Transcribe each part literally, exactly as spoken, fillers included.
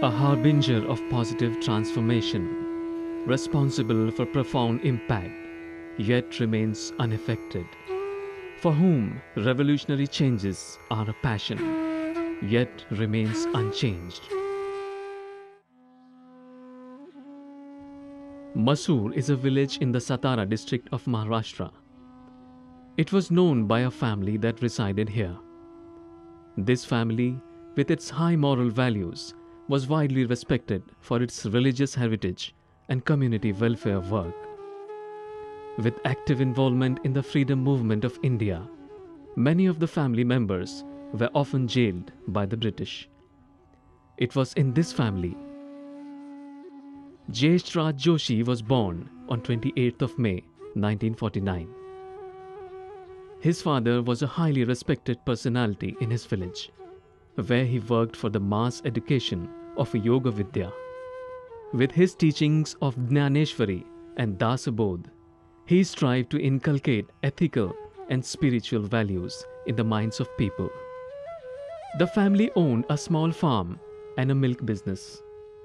a harbinger of positive transformation, responsible for profound impact, yet remains unaffected, for whom revolutionary changes are a passion, yet remains unchanged. Masur is a village in the Satara district of Maharashtra. It was known by a family that resided here. This family, with its high moral values, was widely respected for its religious heritage and community welfare work. With active involvement in the freedom movement of India, many of the family members were often jailed by the British. It was in this family Jayesh Raj Joshi was born on twenty-eighth of May nineteen forty-nine. His father was a highly respected personality in his village, where he worked for the mass education of Yoga Vidya. With his teachings of Jnaneshwari and Dasabodh, he strived to inculcate ethical and spiritual values in the minds of people. The family owned a small farm and a milk business.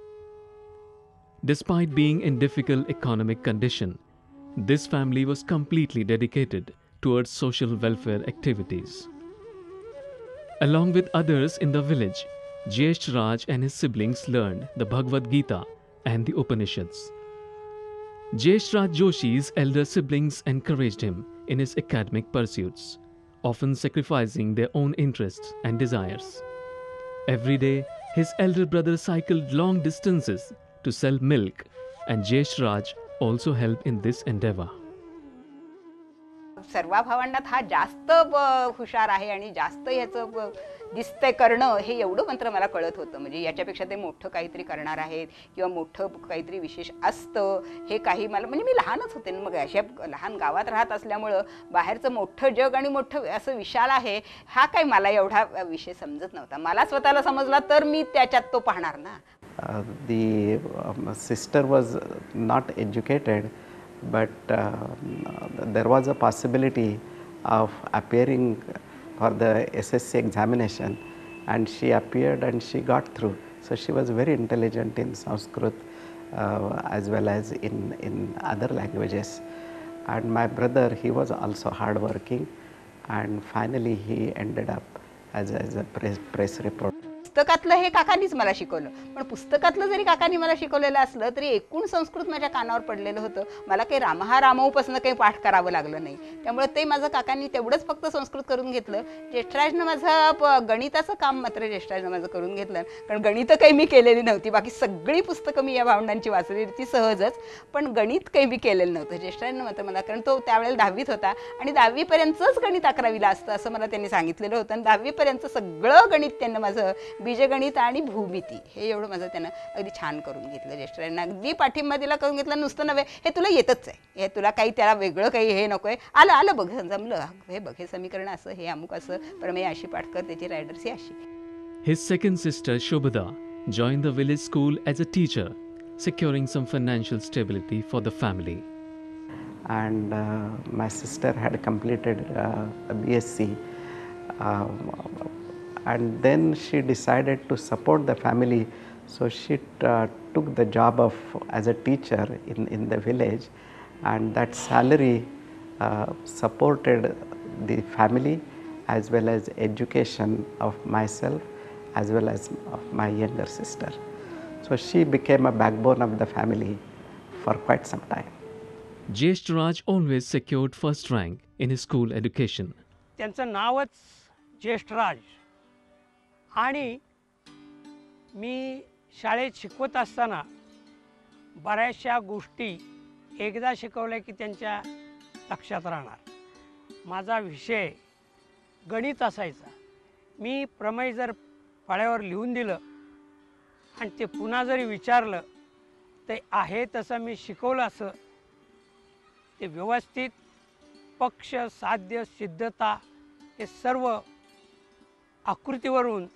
Despite being in difficult economic condition, this family was completely dedicated towards social welfare activities. Along with others in the village, Jayesh Raj and his siblings learned the Bhagavad Gita and the Upanishads. Jayesh Raj Joshi's elder siblings encouraged him in his academic pursuits, often sacrificing their own interests and desires. Every day, his elder brother cycled long distances to sell milk, and Jayesh Raj also helped in this endeavor. सर्वा भावंडात हा जास्त हुशार आहे आणि जास्त याचं दिसतंय करणं हे एवढं मात्र मला कळत होतं. म्हणजे याच्यापेक्षा ते मोठं काहीतरी करणार आहेत किंवा मोठं काहीतरी विशेष असतं हे काही मला, म्हणजे मी लहानच होते ना, मग अशा लहान गावात राहत असल्यामुळं बाहेरचं मोठं जग आणि मोठं असं विशाल आहे हा काही मला एवढा विषय समजत नव्हता. मला स्वतःला समजला तर मी त्याच्यात तो पाहणार ना. Uh, the um, sister was not educated, but uh, there was a possibility of appearing for the S S C examination, and she appeared and she got through. So she was very intelligent in Sanskrit uh, as well as in, in other languages. And my brother, he was also hardworking, and finally he ended up as a, as a press, press reporter. पुस्तकातलं हे काकांनीच मला शिकवलं, पण पुस्तकातलं जरी काकांनी मला शिकवलेलं असलं तरी एकूण संस्कृत माझ्या कानावर पडलेलं होतं. मला काही रामहा रामऊपासून काही पाठ करावं लागलं नाही. त्यामुळे ते माझं काकांनी तेवढंच फक्त संस्कृत करून घेतलं. ज्येष्ठराजनं माझं गणिताचं काम मात्र ज्येष्ठराजनं माझं करून घेतलं, कारण गणितं काही मी केलेली नव्हती. बाकी सगळी पुस्तकं मी या भावंडांची वाचलेली ती सहजच, पण गणित काही मी केलेलं नव्हतं. ज्येष्ठराजनं मात्र मला, कारण तो त्यावेळेला दहावीत होता आणि दहावीपर्यंतच गणित अकरावीला असतं असं मला त्यांनी सांगितलेलं होतं. आणि दहावीपर्यंत सगळं गणित त्यांना माझं बीजगणित आणि भूमिती हे एवढं माझं त्यानं अगदी छान करून घेतलं. ज्येष्ठराजांना अगदी पाठिंबा दिला, करून घेतला. नुसतं नव्हे, हे तुला येतच आहे, हे तुला काही त्याला वेगळं काही हे नको आहे, आलं आलं बघ जमलं, हे बघ हे समीकरण असं, हे अमुक असं, प्रमेय अशी पाठ कर, त्याची रायडर्स ही अशी. His second sister Shobhada joined the village school as a teacher, securing some financial stability for the family. And uh, my sister had completed uh, a B S C. Uh, And then she decided to support the family, so she uh, took the job of as a teacher in, in the village, and that salary uh, supported the family as well as education of myself as well as of my younger sister. So she became a backbone of the family for quite some time. Jayesh Raj always secured first rank in his school education. त्यांचं नावच ज्येष्ठ राज. आणि मी शाळेत शिकवत असताना बऱ्याचशा गोष्टी एकदा शिकवल्या की त्यांच्या लक्षात राहणार. माझा विषय गणित असायचा. मी प्रमेय जर फळ्यावर लिहून दिलं आणि ते पुन्हा जरी विचारलं ते आहे तसं मी शिकवलं असं ते व्यवस्थित पक्ष साध्य सिद्धता हे सर्व आकृतीवरून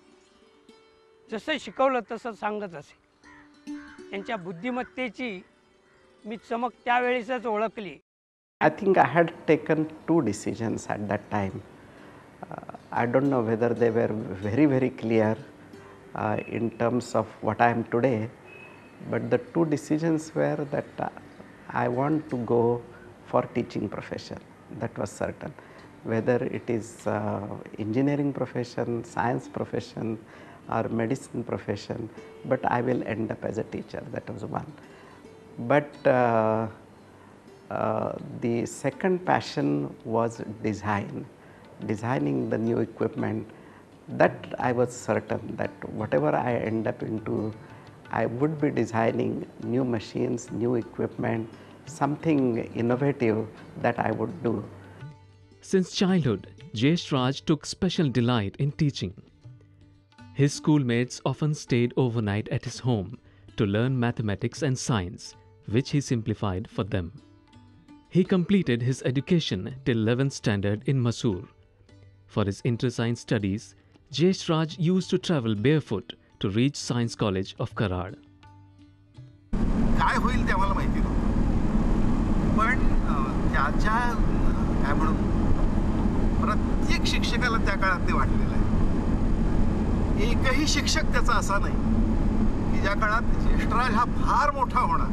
जसं शिकवलं तसं सांगत असे. त्यांच्या बुद्धिमत्तेची मी चमक त्यावेळेसच ओळखली. I think I had taken two decisions at that time. Uh, I don't know whether they were very very clear uh, in terms of what I am today, but the two decisions were that uh, I want to go for teaching profession. That was certain. Whether it is uh, engineering profession, science profession, or medicine profession, but I will end up as a teacher. That was one. But uh, uh, the second passion was design, designing the new equipment. That I was certain that whatever I end up into, I would be designing new machines, new equipment, something innovative that I would do. Since childhood, Jayesh Raj took special delight in teaching. His schoolmates often stayed overnight at his home to learn mathematics and science, which he simplified for them. He completed his education till eleventh standard in Mysore. For his inter-science studies, Jayesh Raj used to travel barefoot to reach Science College of Karad. काय होईल ते आम्हाला माहिती नव्हतं, पण त्याच्या काय म्हणू प्रत्येक शिक्षकाला त्या काळात ते वाटलेलं आहे. एकही शिक्षक त्याचा असा नाही की ज्या काळात ज्येष्ठराज हा फार मोठा होणार.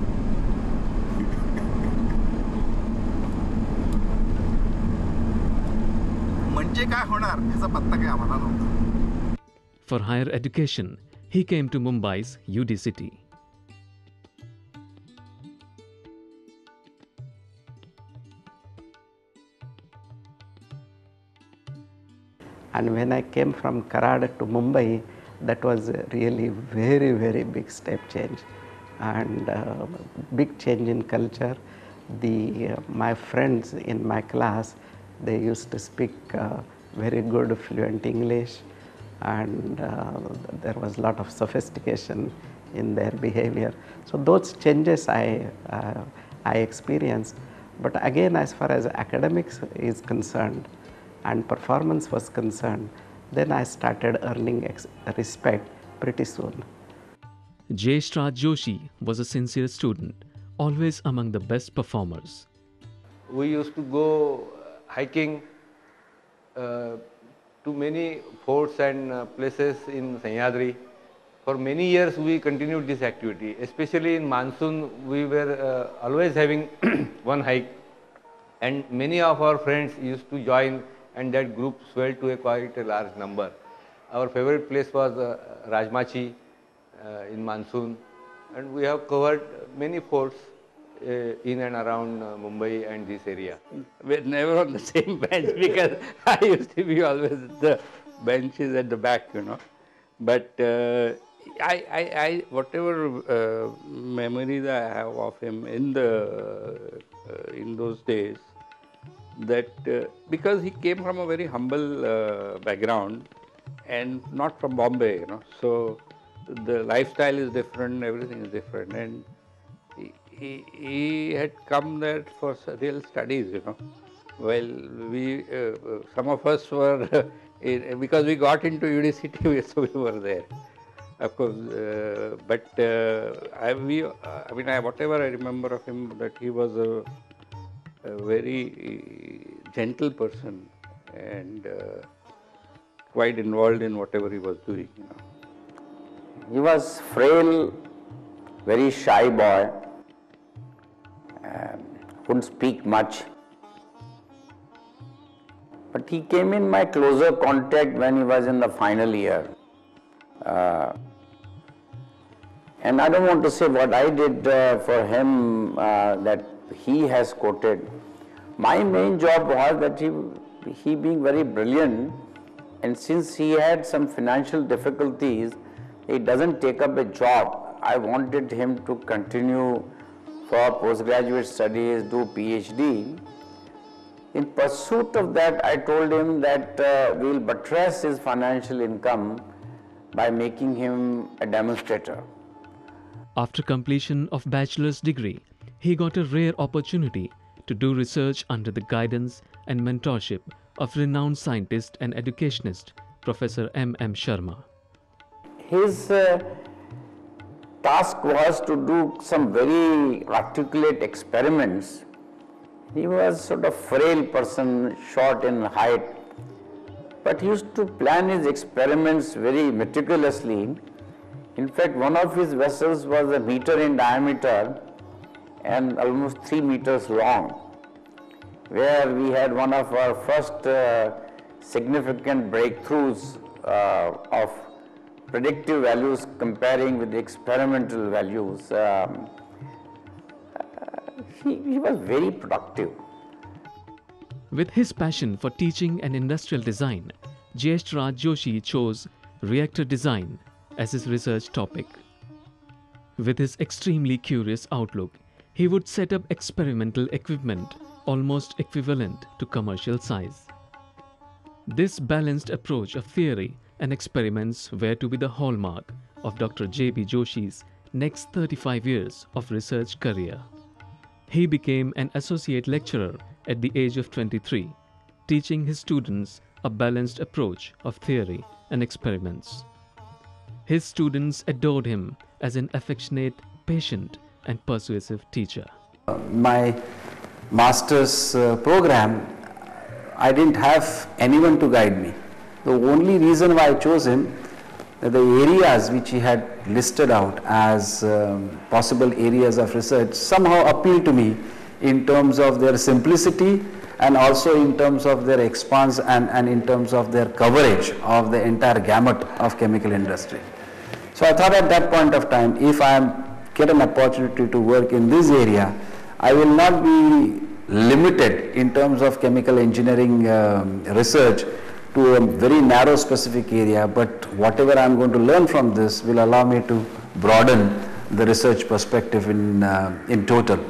म्हणजे काय होणार याचा पत्ता काही आम्हाला नव्हता. For higher education, he came to Mumbai's U D City. And when I came from Karad to Mumbai, that was a really very, very big step change and uh, big change in culture. The, uh, my friends in my class, they used to speak uh, very good fluent English, and uh, there was a lot of sophistication in their behavior. So those changes I, uh, I experienced. But again, as far as academics is concerned, and performance was concerned, then I started earning ex respect pretty soon. Jayesh Raj Joshi was a sincere student, always among the best performers. We used to go hiking uh, to many forts and uh, places in Sahyadri. For many years we continued this activity, especially in monsoon we were uh, always having one hike, and many of our friends used to join, and that group swelled to a quite a large number. Our favorite place was uh, Rajmachi uh, in monsoon, and we have covered many forts uh, in and around uh, Mumbai and this area. We're never on the same bench because I used to be always at the benches at the back, you know. But uh, I, I, I, whatever uh, memories I have of him in the uh, in those days, that uh, because he came from a very humble uh, background and not from Bombay, you know, so the lifestyle is different, everything is different, and he, he, he had come there for real studies, you know, while we, uh, some of us were, in, because we got into U D C T, so we were there, of course, uh, but uh, I, we, uh, I mean, I, whatever I remember of him, that he was a a very gentle person and uh, quite involved in whatever he was doing, you know. He was frail, very shy boy, um, couldn't speak much. But he came in my closer contact when he was in the final year. Uh, and I don't want to say what I did uh, for him uh, that he has quoted. My main job was that he, he being very brilliant, and since he had some financial difficulties, he doesn't take up a job. I wanted him to continue for postgraduate studies, do PhD. In pursuit of that, I told him that uh, we'll buttress his financial income by making him a demonstrator. After completion of bachelor's degree, he got a rare opportunity to do research under the guidance and mentorship of renowned scientist and educationist Professor M M Sharma. His uh, task was to do some very articulate experiments. He was sort of frail person, short in height, but he used to plan his experiments very meticulously. In fact, one of his vessels was a meter in diameter and almost three meters long, where we had one of our first uh, significant breakthroughs uh, of predictive values comparing with the experimental values. Um, he, he was very productive. With his passion for teaching and industrial design, Jayesh Raj Joshi chose reactor design as his research topic. With his extremely curious outlook, he would set up experimental equipment almost equivalent to commercial size. This balanced approach of theory and experiments were to be the hallmark of Doctor J B Joshi's next thirty-five years of research career. He became an associate lecturer at the age of twenty-three, teaching his students a balanced approach of theory and experiments. His students adored him as an affectionate, patient, and persuasive teacher. My master's uh, program, I didn't have anyone to guide me. The only reason why I chose him, that the areas which he had listed out as um, possible areas of research somehow appealed to me in terms of their simplicity and also in terms of their expanse and, and in terms of their coverage of the entire gamut of chemical industry. So I thought at that point of time, if I am get an opportunity to work in this area, I will not be limited in terms of chemical engineering um, research to a very narrow specific area, but whatever I am going to learn from this will allow me to broaden the research perspective in, uh, in total.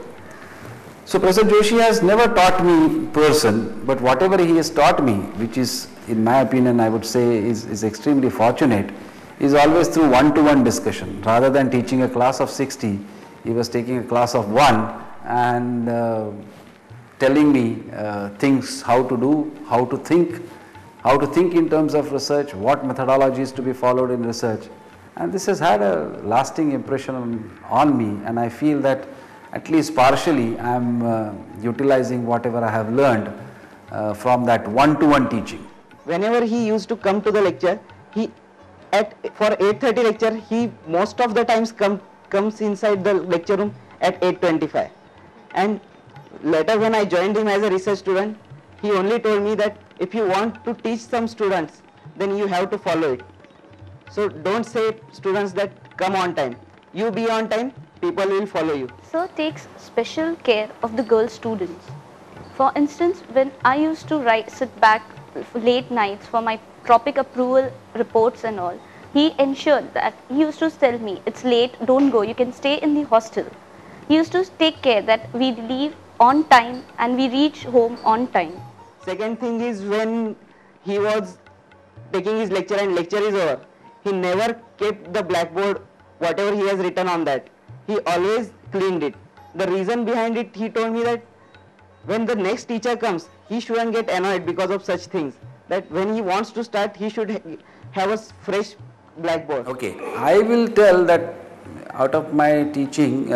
So Professor Joshi has never taught me person, but whatever he has taught me, which is in my opinion I would say is, is extremely fortunate, is always through one-to-one discussion. Rather than teaching a class of sixty, he was taking a class of one and uh, telling me uh, things, how to do, how to think, how to think in terms of research, what methodologies to be followed in research. And this has had a lasting impression on, on me, and I feel that at least partially I am uh, utilizing whatever I have learned uh, from that one-to-one teaching. Whenever he used to come to the lecture, he at for eight thirty lecture, he most of the times come, comes inside the lecture room at eight twenty-five. And later when I joined him as a research student, he only told me that if you want to teach some students, then you have to follow it. So don't say students that come on time. You be on time, people will follow you. Sir takes special care of the girl students. For instance, when I used to write, sit back late nights for my tropic approval reports and all, he ensured that he used to tell me, it's late, don't go, you can stay in the hostel. He used to take care that we leave on time and we reach home on time. Second thing is, when he was taking his lecture and lecture is over, he never kept the blackboard, whatever he has written on that. He always cleaned it. The reason behind it, he told me that when the next teacher comes, he shouldn't get annoyed because of such things. That when he wants to start, he should ha have a fresh blackboard. Okay, I will tell that out of my teaching,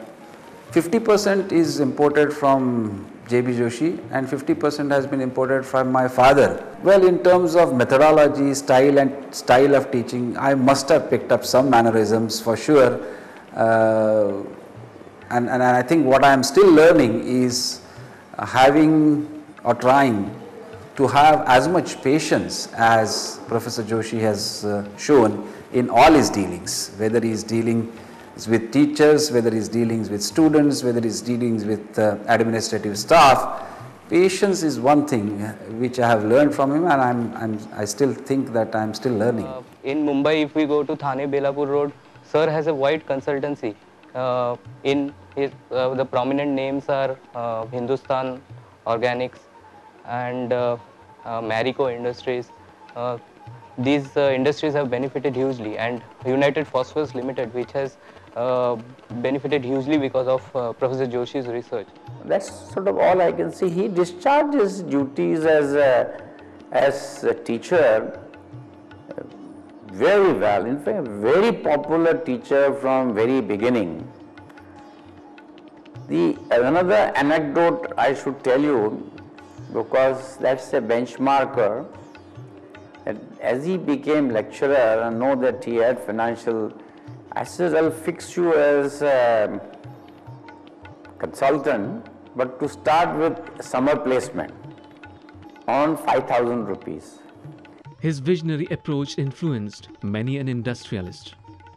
fifty percent uh, is imported from J B Joshi and fifty percent has been imported from my father. Well, in terms of methodology, style and style of teaching, I must have picked up some mannerisms for sure. Uh, and, and I think what I am still learning is uh, having or trying to have as much patience as Professor Joshi has uh, shown in all his dealings, whether he is dealing with teachers, whether he is dealing with students, whether he is dealing with uh, administrative staff. Patience is one thing which I have learned from him, and I'm, I'm, I still think that I'm still learning. Uh, in Mumbai, if we go to Thane Belapur Road, sir has a wide consultancy. Uh, in his, uh, the prominent names are uh, Hindustan Organics and uh, uh, Marico Industries. Uh, these uh, industries have benefited hugely, and United Phosphorus Limited, which has uh, benefited hugely because of uh, Professor Joshi's research. That's sort of all I can see. He discharged his duties as a, as a teacher very well. In fact, very popular teacher from very beginning. The another anecdote I should tell you, because that's a benchmarker. And as he became lecturer and know that he had financial, I said, I'll fix you as a consultant, but to start with summer placement on five thousand rupees. His visionary approach influenced many an industrialist.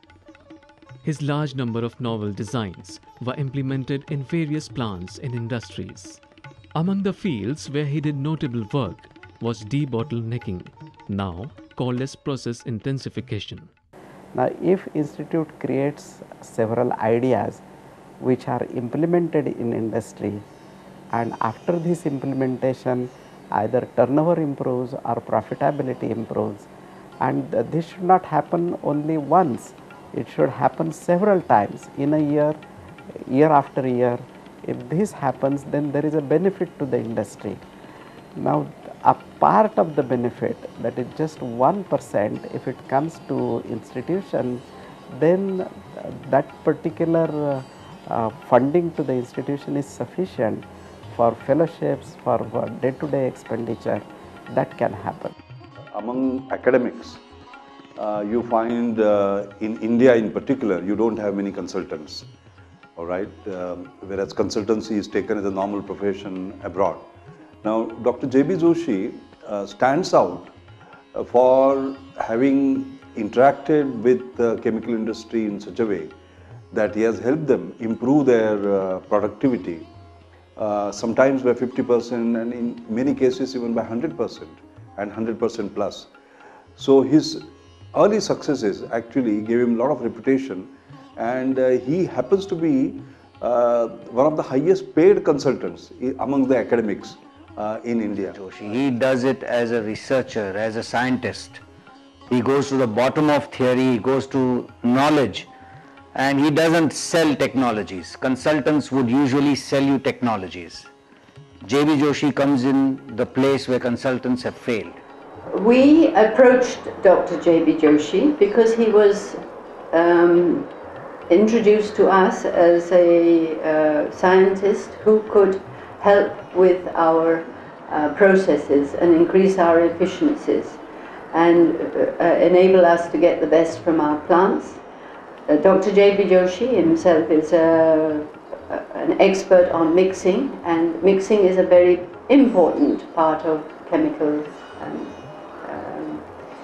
His large number of novel designs were implemented in various plants and industries. Among the fields where he did notable work was debottlenecking, now called as process intensification. Now, if institute creates several ideas which are implemented in industry, and after this implementation either turnover improves or profitability improves, and this should not happen only once, it should happen several times in a year, year after year. If this happens, then there is a benefit to the industry. Now, a part of the benefit, that is just one percent, if it comes to institution, then uh, that particular uh, uh, funding to the institution is sufficient for fellowships, for day-to-day expenditure. That can happen. Among academics, uh, you find uh, in India in particular, you don't have many consultants, all right, um, whereas consultancy is taken as a normal profession abroad. Now, Doctor J B Joshi uh, stands out uh, for having interacted with the chemical industry in such a way that he has helped them improve their uh, productivity, uh, sometimes by fifty percent and in many cases even by one hundred percent and one hundred percent plus. So his early successes actually gave him a lot of reputation, and uh, he happens to be uh, one of the highest paid consultants among the academics uh, in India. He does it as a researcher, as a scientist. He goes to the bottom of theory, he goes to knowledge, and he doesn't sell technologies. Consultants would usually sell you technologies. J B Joshi comes in the place where consultants have failed. We approached Doctor J B Joshi because he was um, introduced to us as a uh, scientist who could help with our uh, processes and increase our efficiencies and uh, enable us to get the best from our plants. Uh, Doctor J B Joshi himself is a, a, an expert on mixing, and mixing is a very important part of chemical um, um,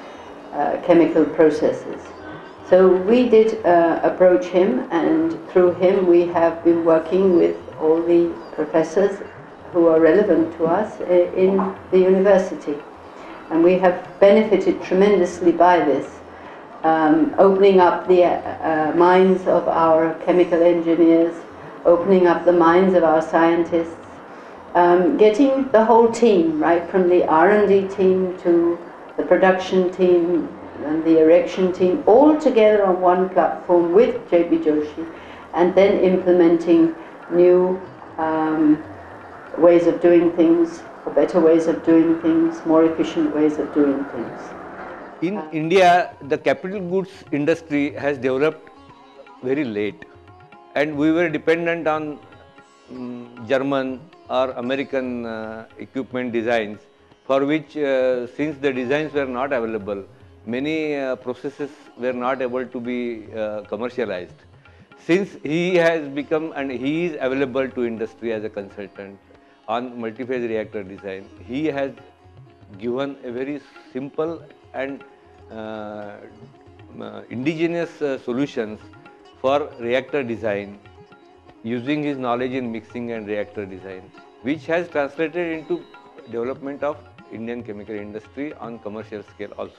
uh, chemical processes. So we did uh, approach him, and through him we have been working with all the professors who are relevant to us in the university. And we have benefited tremendously by this, um, opening up the uh, minds of our chemical engineers, opening up the minds of our scientists, um, getting the whole team, right from the R and D team to the production team and the erection team, all together on one platform with J B Joshi, and then implementing new um, ways of doing things, or better ways of doing things, more efficient ways of doing things. In India, the capital goods industry has developed very late, and we were dependent on um, German or American uh, equipment designs, for which uh, since the designs were not available, many uh, processes were not able to be uh, commercialized. Since he has become and he is available to industry as a consultant on multiphase reactor design, he has given a very simple and uh, uh, indigenous uh, solutions for reactor design using his knowledge in mixing and reactor design, which has translated into development of Indian chemical industry on commercial scale also.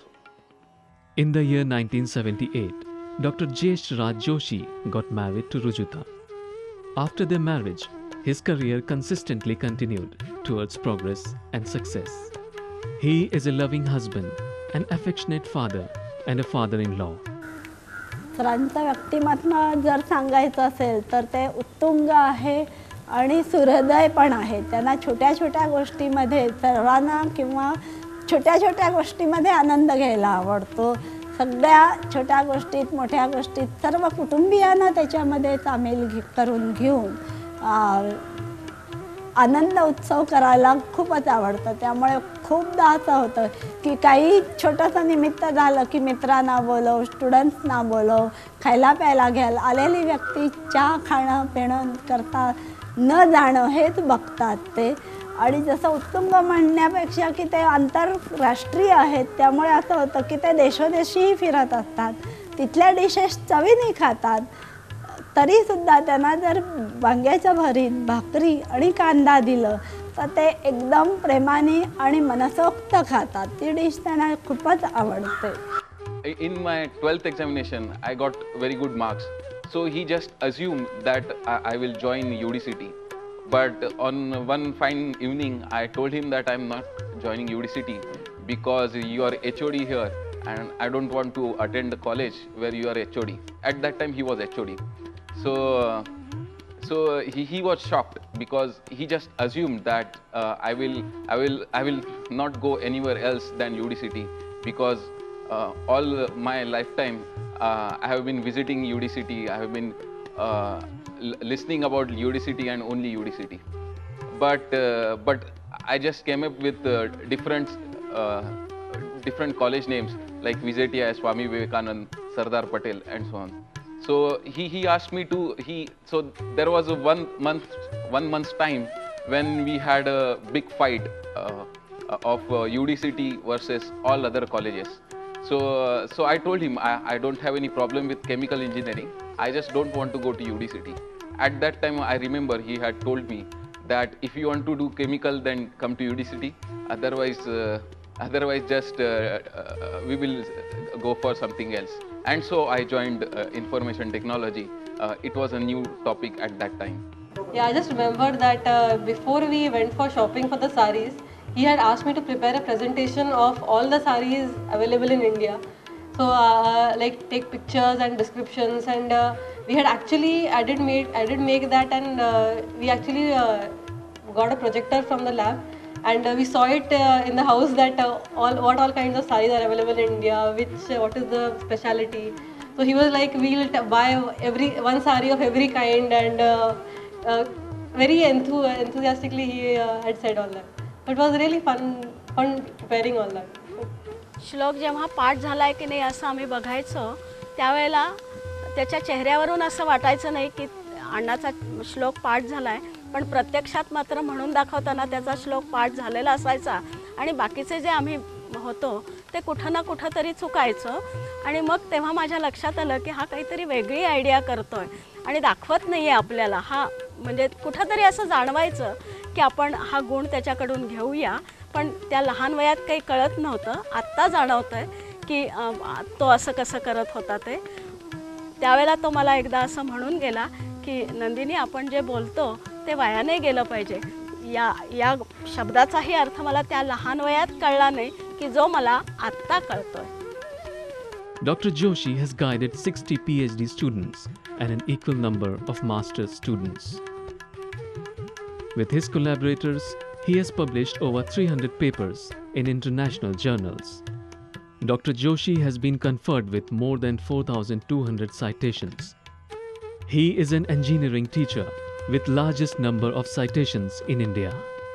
In the year nineteen seventy-eight, Doctor Jyesh Raj Joshi got married to Rujuta. After their marriage, his career consistently continued towards progress and success. He is a loving husband, an affectionate father, and a father-in-law. सरांचं व्यक्तिमत्व जर सांगायचं असेल तर ते उत्तुंग आहे आणि सुहृदय पण आहे. त्यांना छोट्या छोट्या गोष्टींमध्ये सर्वांना किंवा छोट्या छोट्या गोष्टींमध्ये आनंद घ्यायला आवडतो. सगळ्या छोट्या गोष्टीत मोठ्या गोष्टीत सर्व कुटुंबियांना त्याच्यामध्ये सामील करून घेऊन आनंद उत्सव करायला खूपच आवडतं. त्यामुळे खूपदा असं होतं की काही छोटंसं निमित्त झालं की मित्रांना बोलव, स्टुडंट्सना बोलव, खायला प्यायला घ्यायला आलेली व्यक्ती चहा खाणं पिणं करता न जाणं हेच बघतात ते. आणि जसं उत्तुंग म्हणण्यापेक्षा की ते आंतरराष्ट्रीय आहेत त्यामुळे असं होतं की ते देशोदेशीही फिरत असतात, तिथल्या डिशेस चवीने खातात. तरीसुद्धा त्यांना जर वांग्याचं भरीत भाकरी आणि कांदा दिलं तर ते एकदम प्रेमाने आणि मनसोक्त खातात. ती डिश त्यांना खूपच आवडते. In my twelfth examination, I got very good marks. So he just assumed that I, I will join U D C T. But on one fine evening, I told him that I'm not joining U D C T because you are H O D here and I don't want to attend the college where you are H O D. At that time, he was H O D. So, so he, he was shocked because he just assumed that uh, I will I will I will not go anywhere else than U D C T because uh, all my lifetime uh, I have been visiting U D C T. I have been uh, listening about U D C T and only U D C T. But uh, but I just came up with uh, different uh, different college names like V J T I, Swami Vivekanand, Sardar Patel, and so on. So he he asked me to he so there was a one month one month's time when we had a big fight uh, of uh, U D C T versus all other colleges. So uh, so I told him I, I don't have any problem with chemical engineering. I just don't want to go to U D C T. At that time I remember he had told me that if you want to do chemical then come to U D C T. Otherwise uh, otherwise just uh, uh, we will go for something else. And so I joined uh, information technology. Uh, it was a new topic at that time. Yeah, I just remembered that uh, before we went for shopping for the saris, he had asked me to prepare a presentation of all the saris available in India. So uh, like take pictures and descriptions, and uh, we had actually, I did make, I did make that, and uh, we actually uh, got a projector from the lab. And uh, we saw it uh, in the house that uh, all what all kinds of saris are available in India, which uh, what is the speciality. So he was like, we'll t buy every one sari of every kind, and uh, uh, very enthu enthusiastically he uh, had said all that. It was really fun, fun preparing all that. श्लोक जेव्हा पाठ झालाय की नाही असं आम्ही बघायचो त्यावेळेला त्याच्या चेहऱ्यावरून असं वाटायचं नाही की अण्णाचा श्लोक पाठ झालाय, पण प्रत्यक्षात मात्र म्हणून दाखवताना त्याचा श्लोक पाठ झालेला असायचा आणि बाकीचे जे आम्ही होतो ते कुठं ना कुठं तरी चुकायचं. आणि मग तेव्हा माझ्या लक्षात आलं की हा काहीतरी वेगळी आयडिया करतोय आणि दाखवत नाही आहे आपल्याला. हा म्हणजे कुठंतरी असं जाणवायचं की आपण हा गुण त्याच्याकडून घेऊया, पण त्या लहान वयात काही कळत नव्हतं. आत्ता जाणवतंय की तो असं कसं करत होता ते. त्यावेळेला तो मला एकदा असं म्हणून गेला की नंदिनी, आपण जे बोलतो ते वाया नाही गेलं पाहिजे. या या शब्दाचाही अर्थ मला त्या लहान वयात कळला नाही की जो मला आत्ता कळतोय. Doctor Joshi has guided sixty PhD students and an equal number of master's students. With his collaborators, he has published over three hundred papers in international journals. Doctor Joshi has been conferred with more than four thousand two hundred citations. He is an engineering teacher with largest number of citations in India.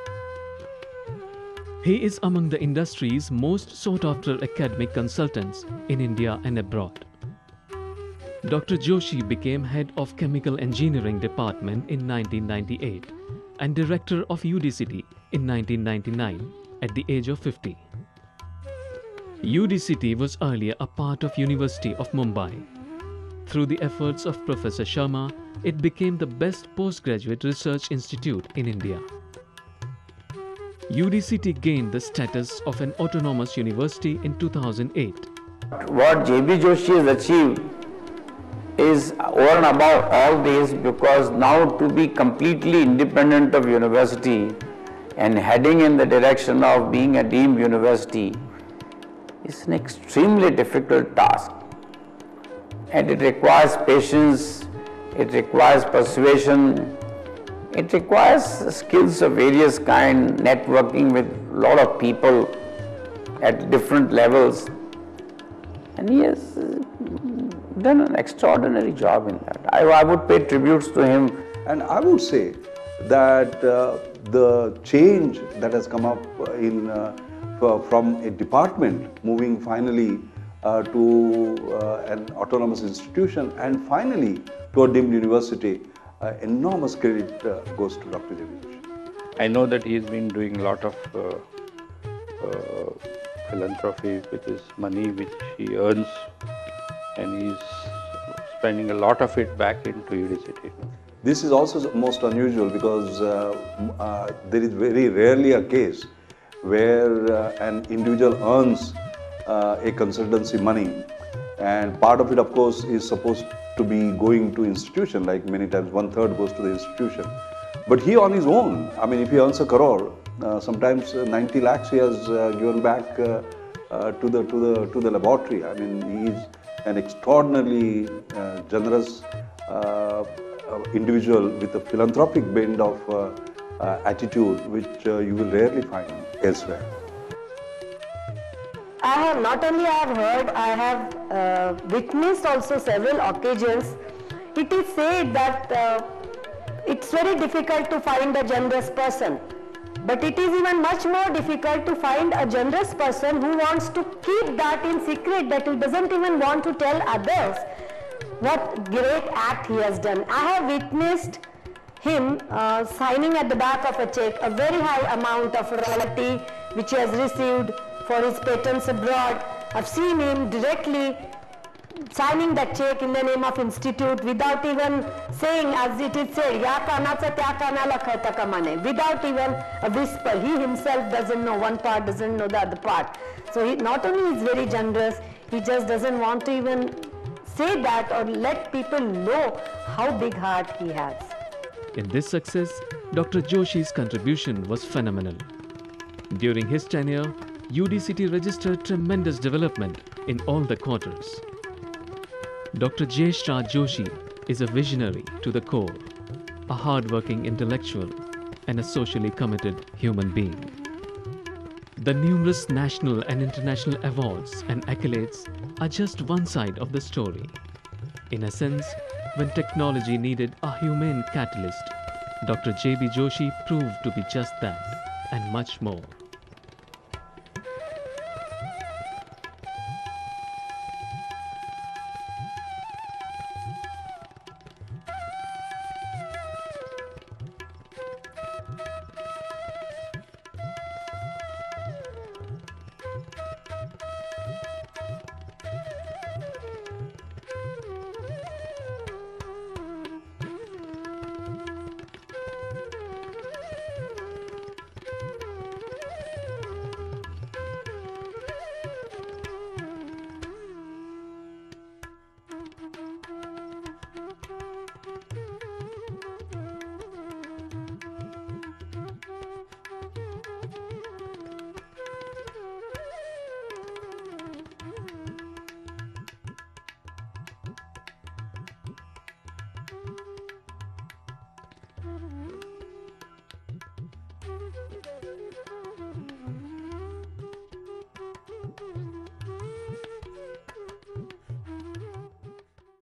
He is among the industry's most sought-after academic consultants in India and abroad. Doctor Joshi became head of Chemical Engineering Department in nineteen ninety-eight and director of U D C T in nineteen ninety-nine at the age of fifty. U D C T was earlier a part of University of Mumbai. Through the efforts of Professor Sharma, it became the best postgraduate research institute in India. U D C T gained the status of an autonomous university in two thousand eight. What J B Joshi has achieved is over and above all this, because now to be completely independent of university and heading in the direction of being a deemed university is an extremely difficult task. And it requires patience, it requires persuasion, it requires skills of various kind, networking with a lot of people at different levels. And he has done an extraordinary job in that. I, I would pay tributes to him. And I would say that uh, the change that has come up in uh, from a department moving finally uh, to uh, an autonomous institution and finally to a deemed university, uh, enormous credit uh, goes to Doctor J B Joshi. I know that he's been doing a lot of uh, uh, philanthropy with his money which he earns, and he's spending a lot of it back into U D C T. This is also most unusual because uh, uh, there is very rarely a case where uh, an individual earns uh, a consultancy money, and part of it of course is supposed to be going to institution, like many times one third goes to the institution. But he on his own, I mean if he earns a crore, uh, sometimes uh, ninety lakhs he has uh, given back uh, uh, to the to the to the laboratory. I mean he is an extraordinarily uh, generous uh, uh, individual with a philanthropic bend of uh, uh, attitude which uh, you will rarely find elsewhere. I have not only I have heard, I have uh, witnessed also several occasions. It is said that uh, it's very difficult to find a generous person, but it is even much more difficult to find a generous person who wants to keep that in secret, that he doesn't even want to tell others what great act he has done. I have witnessed him uh, signing at the back of a check a very high amount of royalty which he has received for his patents abroad. I've seen him directly signing that check in the name of institute without even saying, as it is said, ya kanacha tya kanala khata kamane, without even a whisper. He himself doesn't know one part, doesn't know the other part. So he not only is very generous, he just doesn't want to even say that or let people know how big heart he has. In this success, Doctor Joshi's contribution was phenomenal. During his tenure, U D C T registered tremendous development in all the quarters. Doctor Jayesh Raj Joshi is a visionary to the core, a hard-working intellectual, and a socially committed human being. The numerous national and international awards and accolades are just one side of the story. In a sense, when technology needed a humane catalyst, Doctor J B Joshi proved to be just that and much more.